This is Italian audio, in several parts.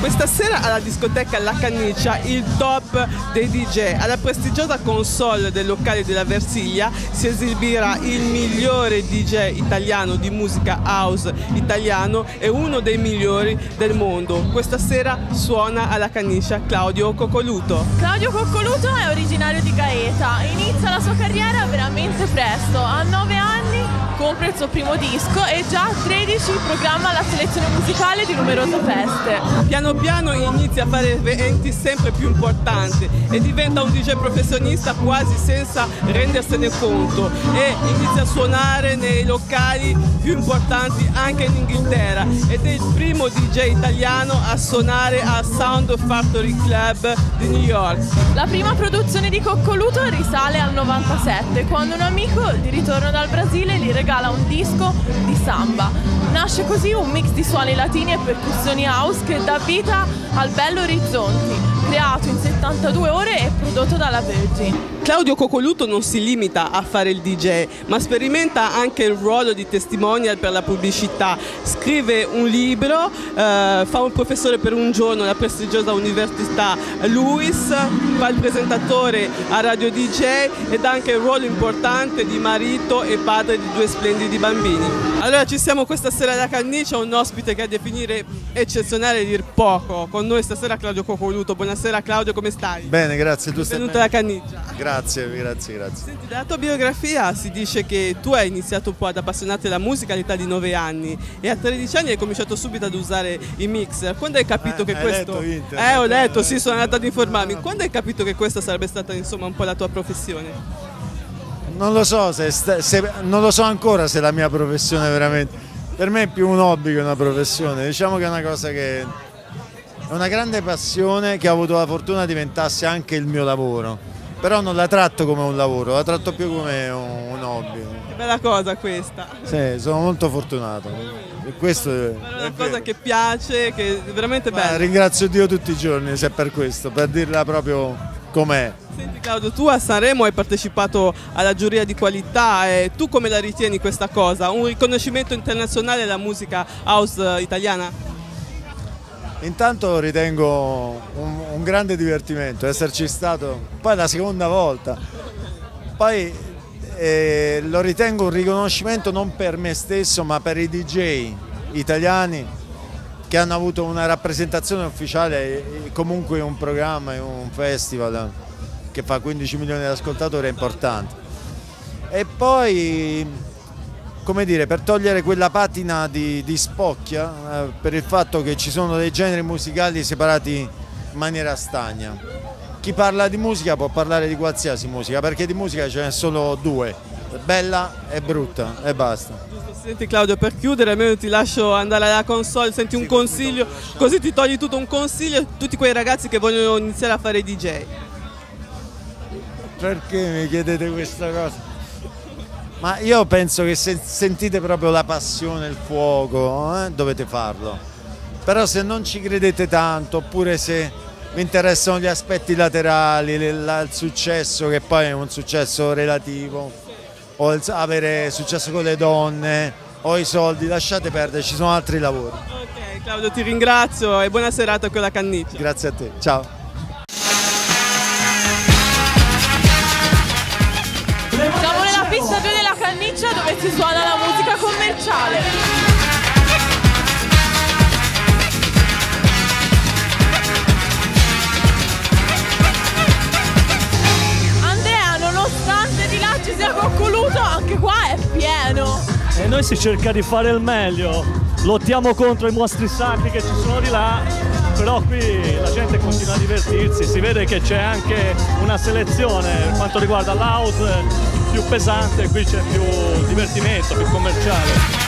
Questa sera alla discoteca La Canniccia il top dei DJ. Alla prestigiosa console del locale della Versiglia si esibirà il migliore DJ italiano di musica house italiano e uno dei migliori del mondo. Questa sera suona alla Canniccia Claudio Coccoluto. Claudio Coccoluto è originario di Gaeta, inizia la sua carriera veramente presto, a 9 anni compra il suo primo disco e già a 13 programma la selezione musicale di numerose feste. Piano piano inizia a fare eventi sempre più importanti e diventa un DJ professionista quasi senza rendersene conto e inizia a suonare nei locali più importanti anche in Inghilterra ed è il primo DJ italiano a suonare al Sound Factory Club di New York. La prima produzione di Coccoluto risale al 97, quando un amico di ritorno dal Brasile gli regala un disco di samba. Nasce così un mix di suoni latini e percussioni house che dà vita al Bello Orizzonti, creato in 72 ore e prodotto dalla Virgin. Claudio Coccoluto non si limita a fare il DJ, ma sperimenta anche il ruolo di testimonial per la pubblicità. Scrive un libro, fa un professore per un giorno alla prestigiosa Università Lewis, fa il presentatore a Radio DJ ed ha anche il ruolo importante di marito e padre di 2 splendidi bambini. Allora ci siamo questa sera alla Canniccia, un ospite che a definire eccezionale dir poco. Con noi stasera Claudio Coccoluto. Buonasera Claudio, come stai? Bene, grazie. Tu stai bene? Benvenuto alla Canniccia. Grazie. Senti, dalla tua biografia si dice che tu hai iniziato un po' ad appassionarti della musica all'età di 9 anni e a 13 anni hai cominciato subito ad usare i mixer. Quando hai capito che questo... ho letto, sì, sono andato ad informarmi. Quando hai capito che questa sarebbe stata insomma un po' la tua professione? Non lo so, non lo so ancora se è la mia professione veramente. Per me è più un hobby che una professione. Diciamo che è una cosa che... è una grande passione che ho avuto la fortuna diventasse anche il mio lavoro. Però non la tratto come un lavoro, la tratto più come un hobby. Che bella cosa questa. Sì, sono molto fortunato. E questo è una cosa che piace, che è veramente bella. Ringrazio Dio tutti i giorni se per questo, per dirla proprio com'è. Senti Claudio, tu a Sanremo hai partecipato alla giuria di qualità e tu come la ritieni questa cosa? Un riconoscimento internazionale della musica house italiana? Intanto ritengo un grande divertimento esserci stato, poi la seconda volta, poi lo ritengo un riconoscimento non per me stesso ma per i DJ italiani che hanno avuto una rappresentazione ufficiale, comunque un programma, un festival che fa 15 milioni di ascoltatori è importante. E poi... come dire, per togliere quella patina di spocchia per il fatto che ci sono dei generi musicali separati in maniera stagna. Chi parla di musica può parlare di qualsiasi musica, perché di musica ce n'è solo 2, bella e brutta, e basta. Senti Claudio, per chiudere almeno ti lascio andare alla console, senti un consiglio, così ti togli tutto un consiglio a tutti quei ragazzi che vogliono iniziare a fare DJ. Perché mi chiedete questa cosa? Ma io penso che se sentite proprio la passione, il fuoco, dovete farlo. Però se non ci credete tanto, oppure se vi interessano gli aspetti laterali, il successo, che poi è un successo relativo, o avere successo con le donne, o i soldi, lasciate perdere, ci sono altri lavori. Ok Claudio, ti ringrazio e buona serata con la Canniccia. Grazie a te, ciao. Siamo nella pista 2 della Canniccia dove si suona la musica commerciale. Andrea, nonostante di là ci sia Coccoluto, anche qua è pieno. E noi si cerca di fare il meglio, lottiamo contro i mostri sacri che ci sono di là, però qui la gente continua a divertirsi, si vede che c'è anche una selezione per quanto riguarda l'house più pesante, qui c'è più divertimento, più commerciale.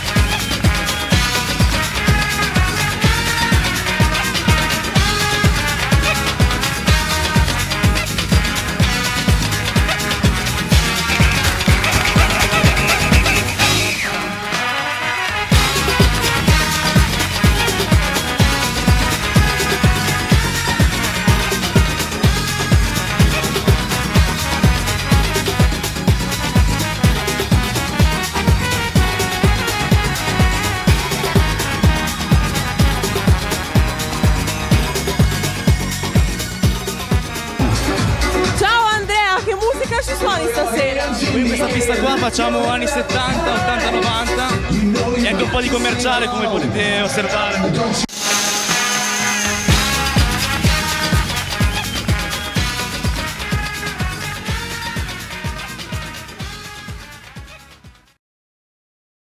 qua facciamo anni 70, 80, 90 e anche un po' di commerciale come potete osservare.